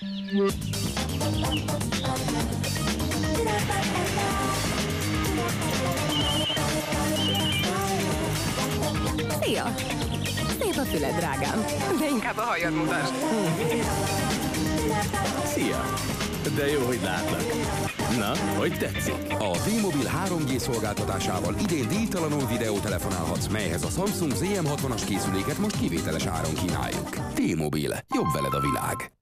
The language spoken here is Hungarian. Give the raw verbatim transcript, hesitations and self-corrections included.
Szia! Szép a füled, drágám, de inkább a hajad mutasd. Szia! De jó, hogy látlak. Na, hogy tetszik? A T-Mobile három G szolgáltatásával idén díjtalanul videótelefonálhatsz, melyhez a Samsung Z M hatvanas készüléket most kivételes áron kínáljuk. T-Mobile. Jobb veled a világ.